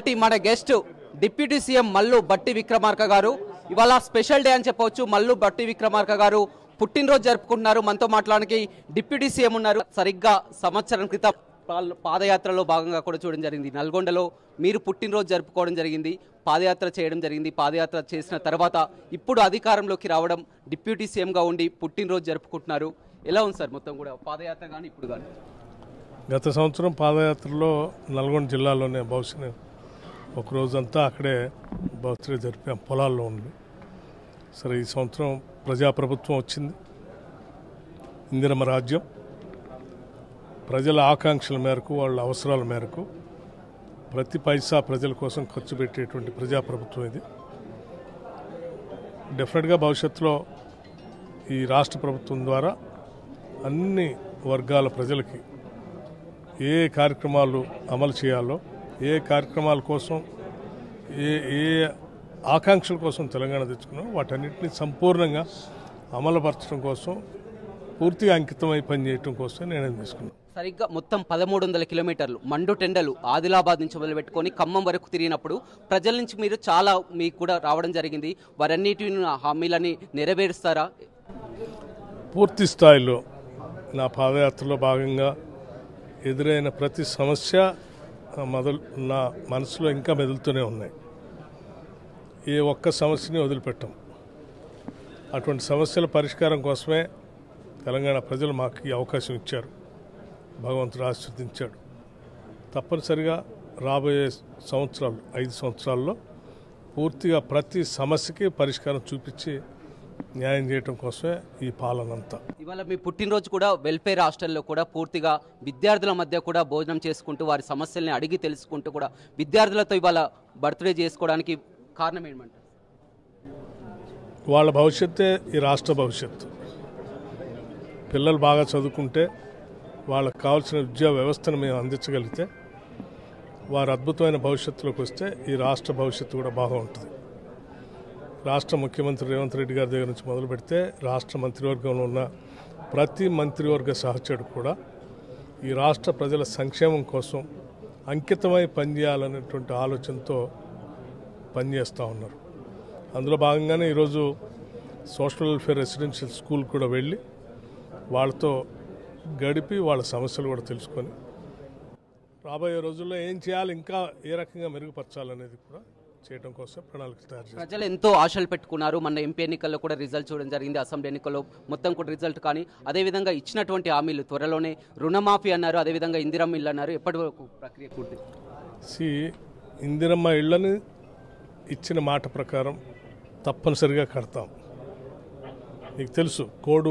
మన guest deputy CM Mallu బట్టి విక్రమార్క గారు ఇవాళ స్పెషల్ డే అని చెప్పవచ్చు. మల్లు బట్టి విక్రమార్క గారు పుట్టినరోజు జరుపుకుంటున్నారు. మనతో మాట్లాడడానికి డిప్యూటీ సీఎం ఉన్నారు. సరిగ్గా సంవత్సరం క్రితం పాదయాత్రలో భాగంగా కూడా చూడడం జరిగింది. నల్గొండలో మీరు పుట్టినరోజు జరుపుకోవడం జరిగింది, పాదయాత్ర చేయడం జరిగింది. పాదయాత్ర చేసిన తర్వాత ఇప్పుడు అధికారంలోకి రావడం, డిప్యూటీ సీఎంగా ఉండి పుట్టినరోజు జరుపుకుంటున్నారు. ఎలా ఉంది సార్ మొత్తం కూడా పాదయాత్ర కానీ ఇప్పుడు కానీ? గత సంవత్సరం పాదయాత్రలో నల్గొండ జిల్లాలోనే బహుశా ఒక రోజంతా అక్కడే బర్త్డే జరిపాం, పొలాల్లో ఉంది. సరే, ఈ సంవత్సరం ప్రజాప్రభుత్వం వచ్చింది, ఇందిరమ్మ రాజ్యం. ప్రజల ఆకాంక్షల మేరకు, వాళ్ళ అవసరాల మేరకు ప్రతి పైసా ప్రజల కోసం ఖర్చు పెట్టేటువంటి ప్రజాప్రభుత్వం ఇది. డెఫినెట్గా భవిష్యత్తులో ఈ రాష్ట్ర ప్రభుత్వం ద్వారా అన్ని వర్గాల ప్రజలకి ఏ కార్యక్రమాలు అమలు చేయాలో, ఏ కార్యక్రమాల కోసం, ఏ ఆకాంక్షల కోసం తెలంగాణ తెచ్చుకున్నాం వాటన్నిటిని సంపూర్ణంగా అమలుపరచడం కోసం, పూర్తిగా అంకితమై పనిచేయడం కోసం నిర్ణయం తీసుకున్నాం. సరిగ్గా మొత్తం 1300 కిలోమీటర్లు మండు టెండలు ఆదిలాబాద్ నుంచి మొదలుపెట్టుకొని ఖమ్మం వరకు తిరిగినప్పుడు ప్రజల నుంచి మీరు చాలా మీకు కూడా రావడం జరిగింది. వారన్నిటిని హామీలని నెరవేరుస్తారా? పూర్తి స్థాయిలో నా పాదయాత్రలో భాగంగా ఎదురైన ప్రతి సమస్య నా మనసులో ఇంకా మెదులుతూనే ఉన్నాయి. ఏ ఒక్క సమస్యని వదిలిపెట్టాం. అటువంటి సమస్యల పరిష్కారం కోసమే తెలంగాణ ప్రజలు మాకు ఈ అవకాశం ఇచ్చారు, భగవంతుడు ఆశీర్వదించాడు. తప్పనిసరిగా రాబోయే సంవత్సరాలు, 5 సంవత్సరాల్లో పూర్తిగా ప్రతి సమస్యకి పరిష్కారం చూపించి న్యాయం చేయడం కోసమే ఈ పాలనంతా. ఇవాళ మీ పుట్టినరోజు కూడా వెల్ఫేర్ హాస్టల్లో కూడా పూర్తిగా విద్యార్థుల మధ్య కూడా భోజనం చేసుకుంటూ వారి సమస్యల్ని అడిగి తెలుసుకుంటూ కూడా విద్యార్థులతో ఇవాళ బర్త్డే చేసుకోవడానికి కారణం ఏమంటారు? వాళ్ళ భవిష్యత్తే ఈ రాష్ట్ర భవిష్యత్తు. పిల్లలు బాగా చదువుకుంటే, వాళ్ళకు కావాల్సిన విద్యా వ్యవస్థను మేము అందించగలిగితే, వారు అద్భుతమైన భవిష్యత్తులోకి వస్తే ఈ రాష్ట్ర భవిష్యత్తు కూడా బాగా ఉంటుంది. రాష్ట్ర ముఖ్యమంత్రి రేవంత్ రెడ్డి గారి దగ్గర నుంచి మొదలు పెడితే రాష్ట్ర మంత్రివర్గంలో ఉన్న ప్రతి మంత్రివర్గ సహచరుడు కూడా ఈ రాష్ట్ర ప్రజల సంక్షేమం కోసం అంకితమై పనిచేయాలనేటువంటి ఆలోచనతో పనిచేస్తూ ఉన్నారు. అందులో భాగంగానే ఈరోజు సోషల్ వెల్ఫేర్ రెసిడెన్షియల్ స్కూల్ కూడా వెళ్ళి వాళ్ళతో గడిపి వాళ్ళ సమస్యలు కూడా తెలుసుకొని రాబోయే రోజుల్లో ఏం చేయాలి, ఇంకా ఏ రకంగా మెరుగుపరచాలనేది కూడా చేయడం కోసం ప్రణాళిక తయారు చేశారు. ప్రజలు ఎంతో ఆశలు పెట్టుకున్నారు. మన ఎంపీ ఎన్నికల్లో కూడా రిజల్ట్ చూడడం జరిగింది, అసెంబ్లీ ఎన్నికల్లో మొత్తం కూడా రిజల్ట్. కానీ అదేవిధంగా ఇచ్చినటువంటి హామీలు త్వరలోనే రుణమాఫీ అన్నారు, అదేవిధంగా ఇందిరమ్మ ఇల్లు అన్నారు. ఎప్పటి వరకు ప్రక్రియ పూర్తి? ఇందిరమ్మ ఇళ్లని ఇచ్చిన మాట ప్రకారం తప్పనిసరిగా కడతాం. మీకు తెలుసు,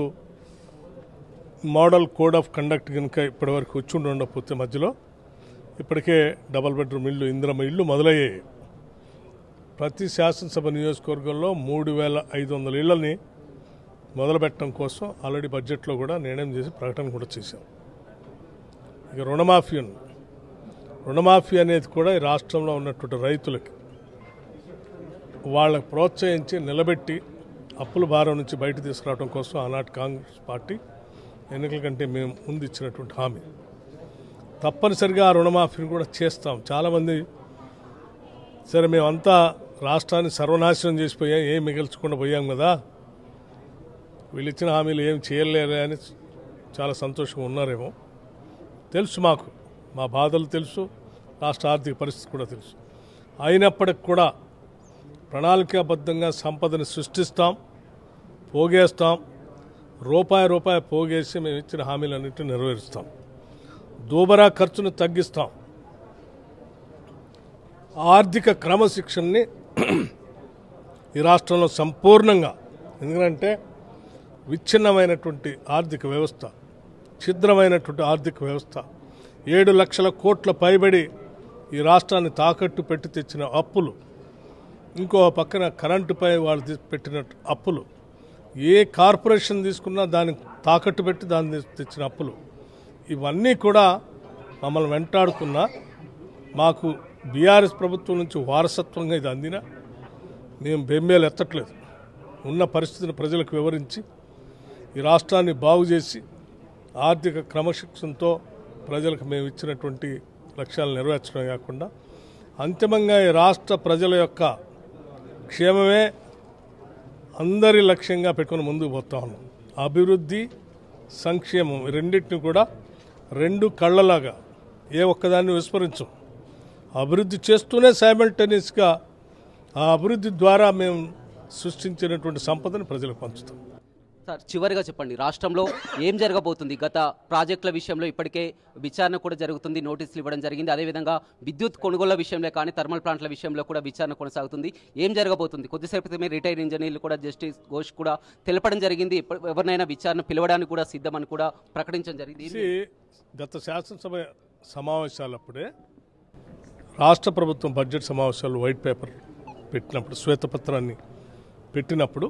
మోడల్ కోడ్ ఆఫ్ కండక్ట్ కనుక ఇప్పటివరకు వచ్చి ఉండకపోతే మధ్యలో ఇప్పటికే డబల్ బెడ్రూమ్ ఇల్లు, ఇందిరమ్మ ఇల్లు మొదలయ్యాయి. ప్రతి శాసనసభ నియోజకవర్గంలో 3500 ఇళ్లని మొదలుపెట్టడం కోసం ఆల్రెడీ బడ్జెట్లో కూడా నిర్ణయం చేసి ప్రకటన కూడా చేశాం. ఇక రుణమాఫీ అనేది కూడా ఈ రాష్ట్రంలో ఉన్నటువంటి రైతులకి వాళ్ళకు ప్రోత్సహించి నిలబెట్టి అప్పుల భారం నుంచి బయట తీసుకురావడం కోసం ఆనాటి కాంగ్రెస్ పార్టీ ఎన్నికల కంటే మేము ముందు ఇచ్చినటువంటి హామీ. తప్పనిసరిగా ఆ రుణమాఫీని కూడా చేస్తాం. చాలామంది సరే మేమంతా రాష్ట్రాన్ని సర్వనాశనం చేసిపోయాం, ఏం మిగిల్చకుండా పోయాం కదా, వీళ్ళు ఇచ్చిన హామీలు ఏం చేయలేరు అని చాలా సంతోషంగా ఉన్నారేమో. తెలుసు, మాకు మా బాధలు తెలుసు, రాష్ట్ర ఆర్థిక పరిస్థితి కూడా తెలుసు. అయినప్పటికి కూడా ప్రణాళికాబద్ధంగా సంపదని సృష్టిస్తాం, పోగేస్తాం, రూపాయి పోగేసి మేము ఇచ్చిన హామీలన్నింటినీ నెరవేరుస్తాం. దూబరా ఖర్చును తగ్గిస్తాం. ఆర్థిక క్రమశిక్షణని ఈ రాష్ట్రంలో సంపూర్ణంగా, ఎందుకంటే విచ్ఛిన్నమైనటువంటి ఆర్థిక వ్యవస్థ, ఛిద్రమైనటువంటి ఆర్థిక వ్యవస్థ, 7 లక్షల కోట్ల పైబడి ఈ రాష్ట్రాన్ని తాకట్టు పెట్టి తెచ్చిన అప్పులు, ఇంకో పక్కన కరెంటుపై వాళ్ళు పెట్టిన అప్పులు, ఏ కార్పొరేషన్ తీసుకున్నా దాన్ని తాకట్టు పెట్టి దాన్ని తెచ్చిన అప్పులు, ఇవన్నీ కూడా మమ్మల్ని వెంటాడుకున్నా మాకు బీఆర్ఎస్ ప్రభుత్వం నుంచి వారసత్వంగా ఇది అందినా మేము బెంబేలు ఎత్తట్లేదు. ఉన్న పరిస్థితిని ప్రజలకు వివరించి ఈ రాష్ట్రాన్ని బాగు చేసి ఆర్థిక క్రమశిక్షణతో ప్రజలకు మేము ఇచ్చినటువంటి లక్ష్యాలను నెరవేర్చడం కాకుండా అంతిమంగా ఈ రాష్ట్ర ప్రజల యొక్క క్షేమమే అందరి లక్ష్యంగా పెట్టుకుని ముందుకు పోతా ఉన్నాం. అభివృద్ధి సంక్షేమం రెండింటిని కూడా రెండు కళ్ళలాగా ఏ ఒక్కదాన్ని విస్మరించం. అభివృద్ధి చేస్తూనే సైమల్టేనియస్గా ఆ అభివృద్ధి ద్వారా మేము సృష్టించినటువంటి సంపదను ప్రజలకు పంచుతాం. సార్, చివరిగా చెప్పండి, రాష్ట్రంలో ఏం జరగబోతుంది? గత ప్రాజెక్టుల విషయంలో ఇప్పటికే విచారణ కూడా జరుగుతుంది, నోటీసులు ఇవ్వడం జరిగింది. అదేవిధంగా విద్యుత్ కొనుగోళ్ల విషయంలో కానీ థర్మల్ ప్లాంట్ల విషయంలో కూడా విచారణ కొనసాగుతుంది. ఏం జరగబోతుంది? కొద్దిసేపు క్రితమే రిటైర్డ్ ఇంజనీర్లు కూడా జస్టిస్ ఘోష్ కూడా తెలపడం జరిగింది, ఎవరినైనా విచారణ పిలవడానికి కూడా సిద్ధమని కూడా ప్రకటించడం జరిగింది. గత శాసనసభ సమావేశాలప్పుడే రాష్ట్ర ప్రభుత్వం బడ్జెట్ సమావేశాలు వైట్ పేపర్ పెట్టినప్పుడు, శ్వేతపత్రాన్ని పెట్టినప్పుడు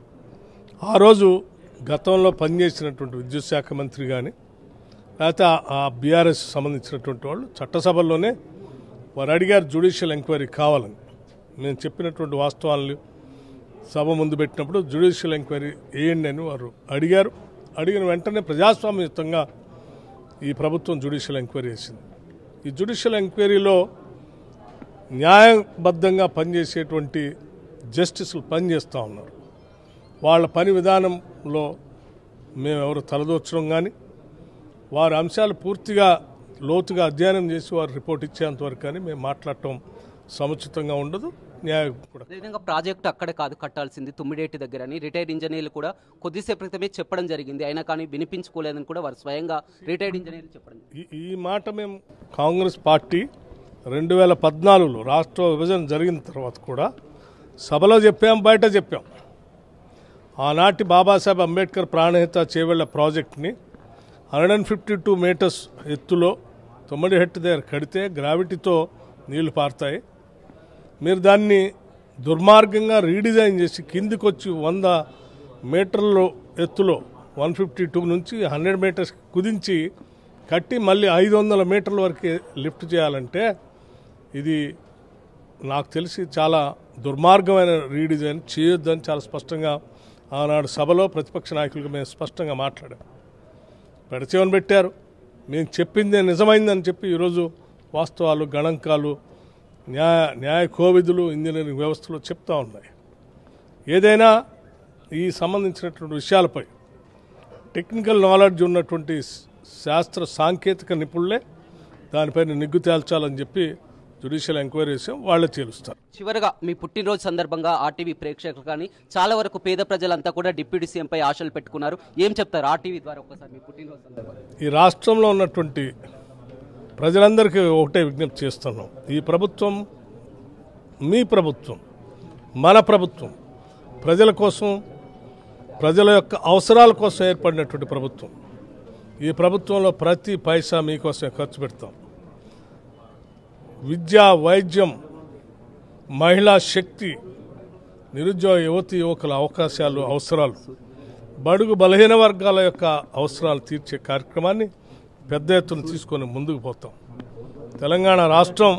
ఆ రోజు గతంలో పనిచేసినటువంటి విద్యుత్ శాఖ మంత్రి కానీ లేకపోతే ఆ బీఆర్ఎస్ సంబంధించినటువంటి వాళ్ళు చట్టసభల్లోనే వారు అడిగారు జ్యుడిషియల్ ఎంక్వైరీ కావాలని. మేము చెప్పినటువంటి వాస్తవాలను సభ ముందు పెట్టినప్పుడు జ్యుడిషియల్ ఎంక్వైరీ వేయండి అని వారు అడిగారు. అడిగిన వెంటనే ప్రజాస్వామ్యయుతంగా ఈ ప్రభుత్వం జ్యుడిషియల్ ఎంక్వైరీ చేసింది. ఈ జ్యుడిషియల్ ఎంక్వైరీలో న్యాయబద్ధంగా పనిచేసేటువంటి జస్టిస్లు పనిచేస్తూ ఉన్నారు. వాళ్ళ పని విధానంలో మేమెవరు తలదూర్చడం కానీ వారి అంశాలు పూర్తిగా లోతుగా అధ్యయనం చేసి వారు రిపోర్ట్ ఇచ్చేంతవరకు కానీ మేము మాట్లాడటం సముచితంగా ఉండదు. న్యాయం కూడా అదేవిధంగా ప్రాజెక్టు అక్కడే కాదు కట్టాల్సింది తుమ్మిడేటి దగ్గర అని రిటైర్డ్ ఇంజనీర్లు కూడా కొద్దిసేపు క్రితమే చెప్పడం జరిగింది. అయినా కానీ వినిపించుకోలేదని కూడా వారు స్వయంగా రిటైర్డ్ ఇంజనీర్లు చెప్పడం. ఈ మాట మేము కాంగ్రెస్ పార్టీ 2014లో రాష్ట్ర విభజన జరిగిన తర్వాత కూడా సభలో చెప్పాం, బయట చెప్పాం. ఆనాటి బాబాసాహెబ్ అంబేద్కర్ ప్రాణహిత చేవెళ్ల ప్రాజెక్ట్ని 152 మీటర్స్ ఎత్తులో తొమ్మిడిహెట్టు దగ్గర కడితే గ్రావిటీతో నీళ్లు పారుతాయి. మీరు దాన్ని దుర్మార్గంగా రీడిజైన్ చేసి కిందికి వచ్చి 100 మీటర్ల ఎత్తులో 152 నుంచి 100 మీటర్స్ కుదించి కట్టి మళ్ళీ 500 మీటర్ల వరకు లిఫ్ట్ చేయాలంటే ఇది నాకు తెలిసి చాలా దుర్మార్గమైన రీడిజైన్ చేయొద్దని చాలా స్పష్టంగా ఆనాడు సభలో ప్రతిపక్ష నాయకులకు మేము స్పష్టంగా మాట్లాడాం. పెడచేవని పెట్టారు. మేము చెప్పిందే నిజమైందని చెప్పి ఈరోజు వాస్తవాలు, గణాంకాలు, న్యాయ కోవిధులు ఇంజనీరింగ్ వ్యవస్థలో చెప్తా ఉన్నాయి. ఏదైనా ఈ సంబంధించినటువంటి విషయాలపై టెక్నికల్ నాలెడ్జ్ ఉన్నటువంటి శాస్త్ర సాంకేతిక నిపుణులే దానిపైన నిగ్గు తేల్చాలని చెప్పి జ్యుడిషియల్ ఎంక్వైరీ చేసాం, వాళ్ళే తేలుస్తారు. చివరగా మీ పుట్టినరోజు సందర్భంగా ఆర్టీవీ ప్రేక్షకులు కానీ చాలా వరకు పేద ప్రజలంతా కూడా డిప్యూటీ సీఎంపై ఆశలు పెట్టుకున్నారు. ఏం చెప్తారు ఆర్టీవీ ద్వారా ఒకసారి మీ పుట్టినరోజు సందర్భంగా? ఈ రాష్ట్రంలో ఉన్నటువంటి ప్రజలందరికీ ఒకటే విజ్ఞప్తి చేస్తున్నాం. ఈ ప్రభుత్వం మీ ప్రభుత్వం, మన ప్రభుత్వం, ప్రజల కోసం, ప్రజల యొక్క అవసరాల కోసం ఏర్పడినటువంటి ప్రభుత్వం. ఈ ప్రభుత్వంలో ప్రతి పైసా మీకోసమే ఖర్చు పెడతాం. విద్య, వైద్యం, మహిళా శక్తి, నిరుద్యోగ యువతి యువకుల అవకాశాలు, అవసరాలు, బడుగు బలహీన వర్గాల యొక్క అవసరాలు తీర్చే కార్యక్రమాన్ని పెద్ద ఎత్తున తీసుకొని ముందుకు పోతాం. తెలంగాణ రాష్ట్రం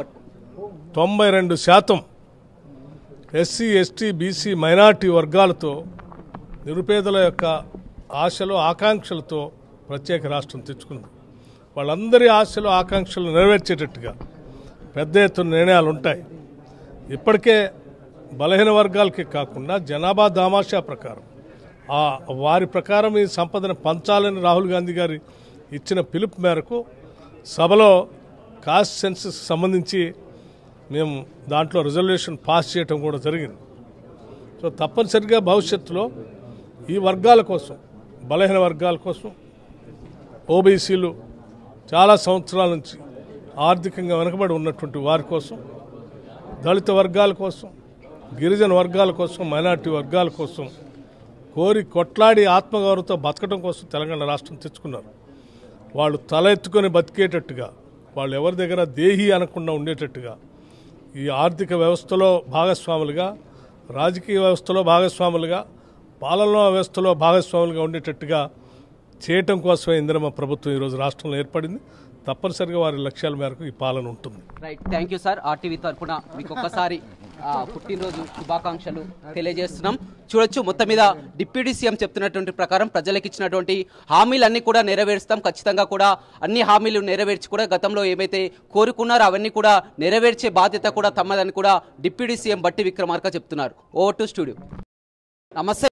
92% ఎస్సీ, ఎస్టీ, బీసీ, మైనార్టీ వర్గాలతో నిరుపేదల యొక్క ఆశలు, ఆకాంక్షలతో ప్రత్యేక రాష్ట్రం తెచ్చుకుంది. వాళ్ళందరి ఆశలు, ఆకాంక్షలు నెరవేర్చేటట్టుగా పెద్ద ఎత్తున నిర్ణయాలు ఉంటాయి. ఇప్పటికే బలహీన వర్గాలకి కాకుండా జనాభా దామాషా ప్రకారం వారి ప్రకారం ఈ సంపదను పంచాలని రాహుల్ గాంధీ గారి ఇచ్చిన పిలుపు మేరకు సభలో కాస్ట్ సెన్సస్ సంబంధించి మేము దాంట్లో రిజల్యూషన్ పాస్ చేయడం కూడా జరిగింది. సో తప్పనిసరిగా భవిష్యత్తులో ఈ వర్గాల కోసం, బలహీన వర్గాల కోసం, ఓబీసీలు చాలా సంవత్సరాల నుంచి ఆర్థికంగా వెనుకబడి ఉన్నటువంటి వారి కోసం, దళిత వర్గాల కోసం, గిరిజన వర్గాల కోసం, మైనార్టీ వర్గాల కోసం కోరి కొట్లాడి ఆత్మగౌరవంతో బతకడం కోసం తెలంగాణ రాష్ట్రం తెచ్చుకున్నారు. వాళ్ళు తల ఎత్తుకొని బతికేటట్టుగా, వాళ్ళు ఎవరి దగ్గర దేహి అనకుండా ఉండేటట్టుగా ఈ ఆర్థిక వ్యవస్థలో భాగస్వాములుగా, రాజకీయ వ్యవస్థలో భాగస్వాములుగా, పాలనా వ్యవస్థలో భాగస్వాములుగా ఉండేటట్టుగా చేయటం కోసమే ఇందిరమ్మ ప్రభుత్వం ఈరోజు రాష్ట్రంలో ఏర్పడింది. తప్పనిసరిగా వారి లక్ష్యాల మేరకు ఈ పాలన ఉంటుంది. Right, thank you sir. RTV తరఫున మీకు ఒక్కసారి పుట్టినరోజు శుభాకాంక్షలు తెలియజేస్తున్నాం. చూడొచ్చు, మొత్తం మీద డిప్యూటీ సీఎం చెప్తున్నటువంటి ప్రకారం ప్రజలకు ఇచ్చినటువంటి హామీలన్నీ కూడా నెరవేరుస్తాం, ఖచ్చితంగా కూడా అన్ని హామీలు నెరవేర్చి కూడా గతంలో ఏవైతే కోరుకున్నారో అవన్నీ కూడా నెరవేర్చే బాధ్యత కూడా తమదని కూడా డిప్యూటీ సీఎం బట్టి విక్రమార్క చెప్తున్నారు. Over to studio. నమస్తే.